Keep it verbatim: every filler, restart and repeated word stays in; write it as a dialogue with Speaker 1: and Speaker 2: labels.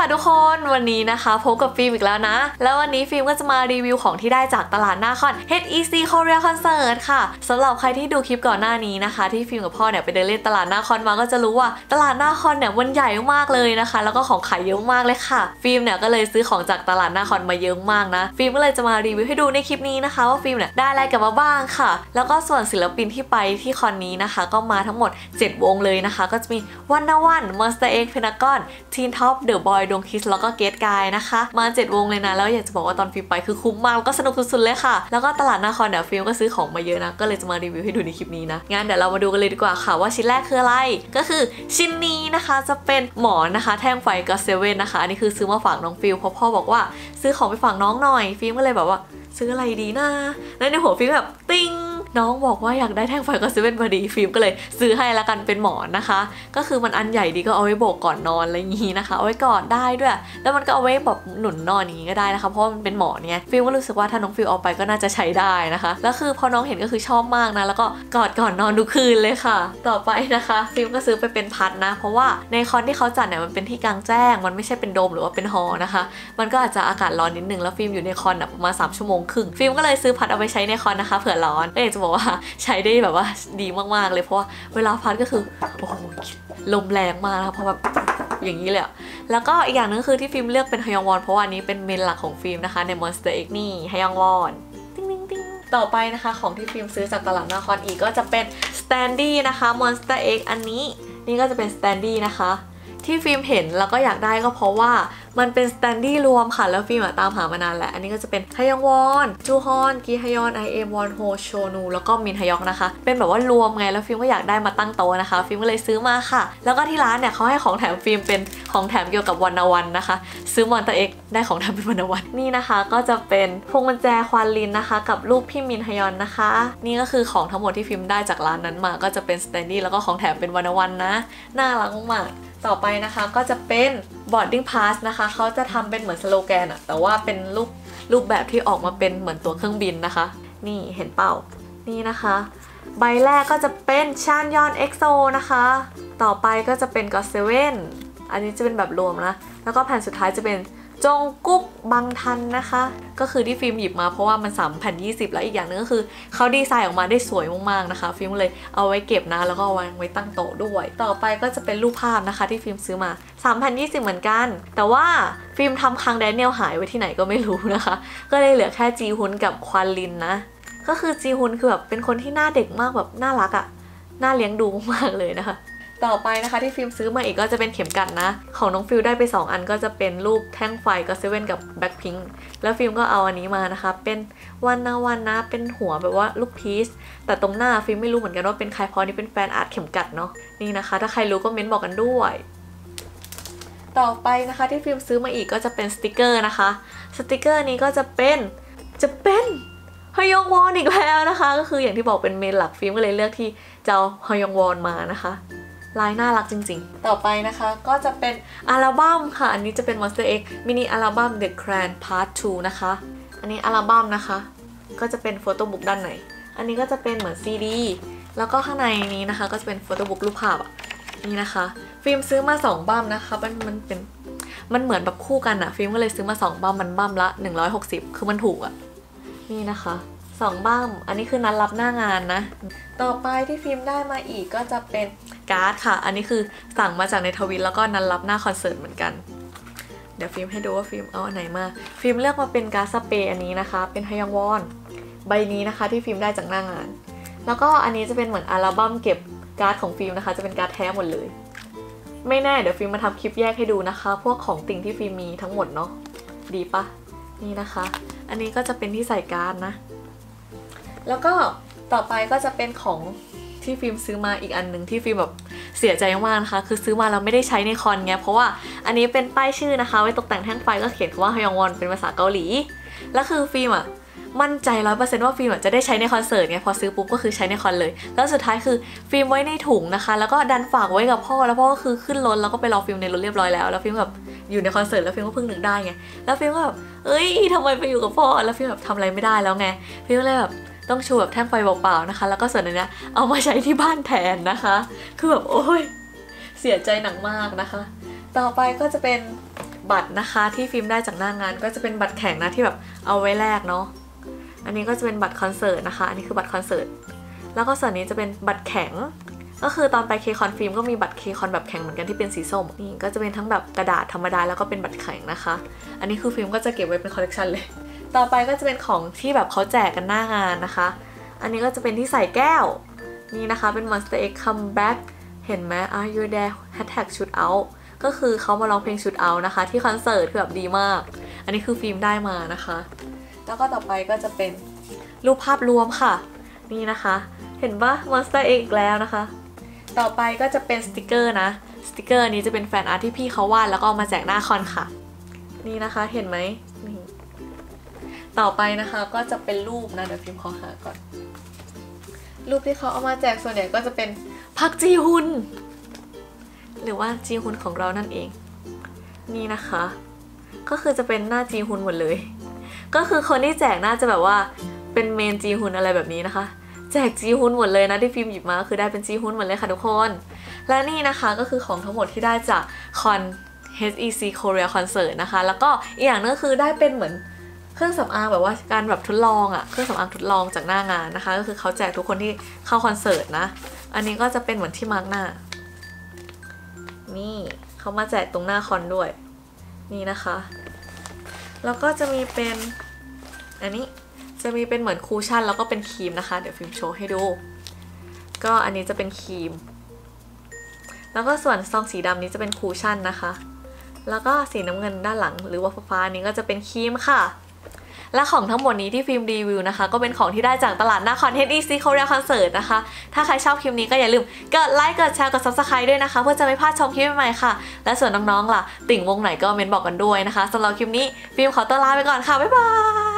Speaker 1: ค่ะทุกคนวันนี้นะคะพบกับฟิล์มอีกแล้วนะแล้ววันนี้ฟิล์มก็จะมารีวิวของที่ได้จากตลาดหน้าคอน เอช อี ซี Korea Concert ค่ะสำหรับใครที่ดูคลิปก่อนหน้านี้นะคะที่ฟิล์มกับพ่อเนี่ยไปเดินเล่นตลาดหน้าคอนมาก็จะรู้ว่าตลาดหน้าคอนเนี่ยมันใหญ่มากเลยนะคะแล้วก็ของขายเยอะมากเลยค่ะฟิล์มเนี่ยก็เลยซื้อของจากตลาดหน้าคอนมาเยอะมากนะฟิล์มก็เลยจะมารีวิวให้ดูในคลิปนี้นะคะว่าฟิล์มเนี่ยได้อะไรกลับมาบ้างค่ะแล้วก็ส่วนศิลปินที่ไปที่คอนนี้นะคะก็มาทั้งหมดเจ็ดวงเลยนะคะก็จะมีวันนาวัน Monster X Pentagon Teen Top The Boy ดวงคิสแล้วก็เกตกายนะคะมาเจ็ดวงเลยนะแล้วอยากจะบอกว่าตอนฟิล์มไปคือคุ้มมากแล้วก็สนุกสุดๆเลยค่ะแล้วก็ตลาดหน้าคอนเดี๋ยวฟิล์มก็ซื้อของมาเยอะนะก็เลยจะมารีวิวให้ดูในคลิปนี้นะงั้นเดี๋ยวเรามาดูกันเลยดีกว่าค่ะว่าชิ้นแรกคืออะไรก็คือชิ้นนี้นะคะจะเป็นหมอนนะคะแท่งไฟก็เซเว่นนะคะอันนี้คือซื้อมาฝากน้องฟิล์มเพราะพ่อบอกว่าซื้อของไปฝากน้องหน่อยฟิล์มก็เลยแบบว่าซื้ออะไรดีนะแล้วในหัวฟิล์มแบบติ้งน้องบอกว่าอยากได้แท่งไฟก็เซเว่นพอดีฟิล์มก็เลยซื้อให้ละกันเป็นหมอนนะคะก็คือมันอันใหญ่ดีก็เอาไว้โบกก่อนนอนอะไรอย่างงี้นะคะเอาไว้กอดได้ด้วยแล้วมันก็เอาไว้แบบหนุนนอนอย่างงี้ก็ได้นะคะเพราะมันเป็นหมอนไงฟิล์มก็รู้สึกว่าถ้าน้องฟิล์มเอาไปก็น่าจะใช้ได้นะคะแล้วคือพอน้องเห็นก็คือชอบมากนะแล้วก็กอดก่อนนอนทุกคืนเลยค่ะต่อไปนะคะฟิล์มก็ซื้อไปเป็นพัดนะเพราะว่าในคอนที่เขาจัดเนี่ยมันเป็นที่กลางแจ้งมันไม่ใช่เป็นโดมหรือว่าเป็นฮอลล์นะคะมันก็อาจจะอากาศร้อนนิดนึงแล้วฟิล์มอยู่ในคอนประมาณสามชั่วโมงครึ่งฟิล์มก็เลยซื้อพัดเอาไปใช้ในคอนนะคะเผื่อร้อนก็อยากจะบอกว่าใช้ได้แบบว่าดีมากๆเลยเพราะว่าเวลาพัดก็คือโอ้โหลมแรงมากนะคะเพราะแบบอย่างนี้เลยแล้วก็อีกอย่างนึงคือที่ฟิล์มเลือกเป็นฮยองวอนเพราะว่าอันนี้เป็นเมนหลักของฟิล์มนะคะใน Monster X นี่ฮยองวอนติ๊งติ๊งติ๊งต่อไปนะคะของที่ฟิล์มซื้อจากตลาดหน้าคอนอีกก็จะเป็น Standy นะคะ Monster X อันนี้นี่ก็จะเป็น Standy นะคะที่ฟิล์มเห็นแล้วก็อยากได้ก็เพราะว่ามันเป็นสแตนดี้รวมค่ะแล้วฟิล์มตามหามานานแล้วอันนี้ก็จะเป็นฮยองวอนจูฮอนกีฮยอนไอเอ็มวอนโฮโชนูแล้วก็มินฮยอกนะคะเป็นแบบว่ารวมไงแล้วฟิล์มก็อยากได้มาตั้งโต๊ะนะคะฟิล์มก็เลยซื้อมาค่ะแล้วก็ที่ร้านเนี่ยเขาให้ของแถมฟิล์มเป็นของแถมเกี่ยวกับวันนาวันนะคะซื้อมอนเตอร์เอ็กได้ของแถมเป็นวันนาวันนี่นะคะก็จะเป็นพวงกุญแจควานลินนะคะกับรูปพี่มินฮยอนนะคะนี่ก็คือของทั้งหมดที่ฟิล์มได้จากร้านนั้นมาก็จะเป็นสแตนดี้แล้วก็ของแถมเป็นวันนาวันนะน่ารักมากต่อไปนะคะก็จะเป็น boarding pass นะคะเขาจะทำเป็นเหมือนสโลแกนอะแต่ว่าเป็นรูปรูปแบบที่ออกมาเป็นเหมือนตัวเครื่องบินนะคะนี่เห็นเปล่านี่นะคะใบแรกก็จะเป็นชานยอนเอ็กโซนะคะต่อไปก็จะเป็นก็อตเซเว่นอันนี้จะเป็นแบบรวมนะแล้วก็แผ่นสุดท้ายจะเป็นจงกุ๊กบังทันนะคะก็คือที่ฟิล์มหยิบมาเพราะว่ามันสามแผ่นยี่สิบแล้วอีกอย่างนึงก็คือเขาดีไซน์ออกมาได้สวยมากๆนะคะฟิล์มเลยเอาไว้เก็บนะแล้วก็เอาไว้ตั้งโต๊ะด้วยต่อไปก็จะเป็นรูปภาพนะคะที่ฟิล์มซื้อมาสามแผ่นยี่สิบเหมือนกันแต่ว่าฟิล์มทำคังแดเนียลหายไว้ที่ไหนก็ไม่รู้นะคะก็เลยเหลือแค่จีฮุนกับควานลินนะก็คือจีฮุนคือแบบเป็นคนที่หน้าเด็กมากแบบน่ารักอะน่าเลี้ยงดูมากเลยนะคะต่อไปนะคะที่ฟิล์มซื้อมาอีกก็จะเป็นเข็มกัดนะของน้องฟิลได้ไปสองอันก็จะเป็นรูปแท่งไฟก็เซเว่นกับแบ็คพิงค์แล้วฟิล์มก็เอาอันนี้มานะคะเป็นวันนาวันนะเป็นหัวแบบว่าลูกพีชแต่ตรงหน้าฟิล์มไม่รู้เหมือนกันว่าเป็นใครเพราะนี่เป็นแฟนอาร์ตเข็มกัดเนาะนี่นะคะถ้าใครรู้ก็เม้นบอกกันด้วยต่อไปนะคะที่ฟิล์มซื้อมาอีกก็จะเป็นสติกเกอร์นะคะสติกเกอร์นี้ก็จะเป็นจะเป็นฮยองวอนอีกแล้วนะคะก็คืออย่างที่บอกเป็นเมนหลักฟิล์มก็เลยเลือกที่จะเอาฮยองวอนมานะคะลายน่ารักจริงๆต่อไปนะคะก็จะเป็นอัลบั้มค่ะอันนี้จะเป็น Monster X มินิอัลบั้ม The Grand Part ทูนะคะอันนี้อัลบั้มนะคะก็จะเป็นโฟโต้บุ๊กด้านในอันนี้ก็จะเป็นเหมือนซีดีแล้วก็ข้างในนี้นะคะก็จะเป็นโฟโต้บุ๊กรูปภาพอ่ะนี่นะคะฟิล์มซื้อมาสองบั้มนะคะมันมันเป็นมันเหมือนแบบคู่กันอะฟิล์มก็เลยซื้อมาสองบั้มมันบั้มละหนึ่งร้อยหกสิบคือมันถูกอะนี่นะคะสองบั้มอันนี้คือนัดรับหน้างานนะต่อไปที่ฟิล์มได้มาอีกก็จะเป็นการ์ดค่ะอันนี้คือสั่งมาจากในทวิตแล้วก็นัดรับหน้าคอนเสิร์ตเหมือนกันเดี๋ยวฟิล์มให้ดูว่าฟิล์มเอาอันไหนมาฟิล์มเลือกมาเป็นการ์ดสเปรย์อันนี้นะคะเป็นฮยองวอนใบนี้นะคะที่ฟิล์มได้จากหน้างานแล้วก็อันนี้จะเป็นเหมือนอัลบั้มเก็บการ์ดของฟิล์มนะคะจะเป็นการ์ดแท้หมดเลยไม่แน่เดี๋ยวฟิล์มมาทำคลิปแยกให้ดูนะคะพวกของติ่งที่ฟิล์มมีทั้งหมดเนาะดีปะนี่นะคะอันนี้ก็จะเป็นที่ใส่การ์ดนะแล้วก็ต่อไปก็จะเป็นของที่ฟิล์มซื้อมาอีกอันหนึ่งที่ฟิล์มแบบเสียใจมากนะคะคือซื้อมาแล้วไม่ได้ใช้ในคอนไงเพราะว่าอันนี้เป็นป้ายชื่อนะคะไว้ตกแต่งแท่งไฟก็เขียนว่าฮยองวอนเป็นภาษาเกาหลีแล้วคือฟิล์มอะมั่นใจร้อยเปอร์เซ็นต์ว่าฟิล์มจะได้ใช้ในคอนเสิร์ตไงพอซื้อปุ๊บก็คือใช้ในคอนเลยแล้วสุดท้ายคือฟิล์มไว้ในถุงนะคะแล้วก็ดันฝากไว้กับพ่อแล้วพ่อก็คือขึ้นรถแล้วก็ไปรอฟิล์มในรถเรียบร้อยแล้วแล้วฟิล์มแบบอยู่ในคอนเสิร์ตแล้วฟิล์มก็เพิ่งนึกได้ไงแล้วฟิล์มก็แบบเอ้ยทำไมไปอยู่กับพ่อแล้วฟิล์มแบบทำอะไรไม่ได้แล้วไงฟิล์มเลยแบบต้องชูแบบแท่งไฟเปล่าๆนะคะแล้วก็ส่วนอันเนี้ยเอามาใช้ที่บ้านแทนนะคะคือแบบโอ้ยเสียใจหนักมากนะคะต่อไปก็จะเป็นบัตรนะคะที่ฟิล์มได้จากหน้างานก็จะเป็นบัตรแข็งนะที่แบบเอาไว้แลกเนาะอันนี้ก็จะเป็นบัตรคอนเสิร์ตนะคะอันนี้คือบัตรคอนเสิร์ตแล้วก็ส่วนนี้จะเป็นบัตรแข็งก็คือตอนไปเคคอนฟิล์มก็มีบัตรเคคอนแบบแข็งเหมือนกันที่เป็นสีส้มนี่ก็จะเป็นทั้งแบบกระดาษธรรมดาแล้วก็เป็นบัตรแข็งนะคะอันนี้คือฟิล์มก็จะเก็บไว้เป็นคอลเลกชันเลยต่อไปก็จะเป็นของที่แบบเขาแจกกันหน้างานนะคะอันนี้ก็จะเป็นที่ใส่แก้วนี่นะคะเป็น Monster X Comeback เห็นไหม Are you there hashtag shoot out ก็คือเขามาร้องเพลง shoot out นะคะที่คอนเสิร์ตคือแบบดีมากอันนี้คือฟิล์มได้มานะคะแล้วก็ต่อไปก็จะเป็นรูปภาพรวมค่ะนี่นะคะเห็นปะ Monster X อีกแล้วนะคะต่อไปก็จะเป็นสติกเกอร์นะสติกเกอร์นี้จะเป็นแฟนอาร์ตที่พี่เขาวาดแล้วก็เอามาแจกหน้าคอนค่ะนี่นะคะเห็นไหมนี่ต่อไปนะคะก็จะเป็นรูปนะเดี๋ยวพิมพ์ขอหาก่อนรูปที่เขาเอามาแจกส่วนใหญ่ก็จะเป็นพักจีฮุนหรือว่าจีฮุนของเรานั่นเองนี่นะคะก็คือจะเป็นหน้าจีฮุนหมดเลยก็คือคนที่แจกน่าจะแบบว่าเป็นเมนจีฮุนอะไรแบบนี้นะคะแจกจีฮุนหมดเลยนะที่ฟิล์มหยิบมาคือได้เป็นจีฮุนหมดเลยค่ะทุกคนและนี่นะคะก็คือของทั้งหมดที่ได้จากคอน เอช อี ซี Korea Concert นะคะแล้วก็อีกอย่างนึงคือได้เป็นเหมือนเครื่องสำอางแบบว่าการแบบทดลองอะเครื่องสำอางทดลองจากหน้างานนะคะก็คือเขาแจกทุกคนที่เข้าคอนเสิร์ตนะอันนี้ก็จะเป็นเหมือนที่มาร์กหน้านี่เขามาแจกตรงหน้าคอนด้วยนี่นะคะแล้วก็จะมีเป็นอันนี้จะมีเป็นเหมือนคูชั่นแล้วก็เป็นครีมนะคะเดี๋ยวฟิล์มโชว์ให้ดูก็อันนี้จะเป็นครีมแล้วก็ส่วนซองสีดำนี้จะเป็นคูชั่นนะคะแล้วก็สีน้ำเงินด้านหลังหรือว่าฟ้าๆนี้ก็จะเป็นครีมค่ะและของทั้งหมดนี้ที่ฟิล์มรีวิวนะคะก็เป็นของที่ได้จากตลาดหน้าคอน เอช อี ซี Korea Concert นะคะถ้าใครชอบคลิปนี้ก็อย่าลืมกดไลค์กดแชร์กด ซับสไครบ์ ด้วยนะคะเพื่อจะไม่พลาดชมคลิปใหม่ๆค่ะและส่วนน้องๆล่ะติ่งวงไหนก็เมนบอกกันด้วยนะคะสำหรับคลิปนี้ฟิล์มขอตัวลาไปก่อนค่ะบ๊ายบาย